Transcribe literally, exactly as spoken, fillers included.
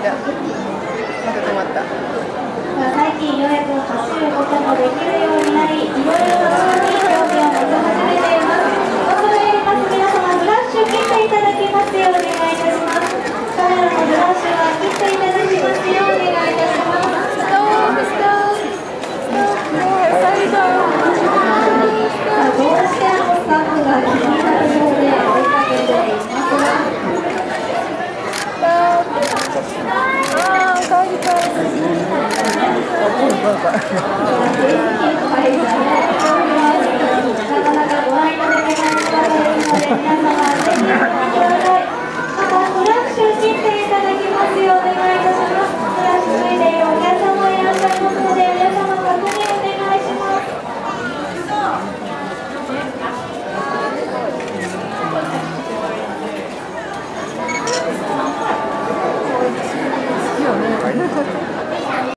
た。また止まった。 最近ようやく走ることもできるようになり、いろいろな人に興味を持ち始めています。恐れ入ります。皆様、フラッシュ切っていただきますようお願いいたします。カメラのフラッシュは切っていただきますようお願いいたします。ストップ、ストップ、ストップ、最後。どうしてもスタッフが気になるようで追いかけていますが。 いいよね。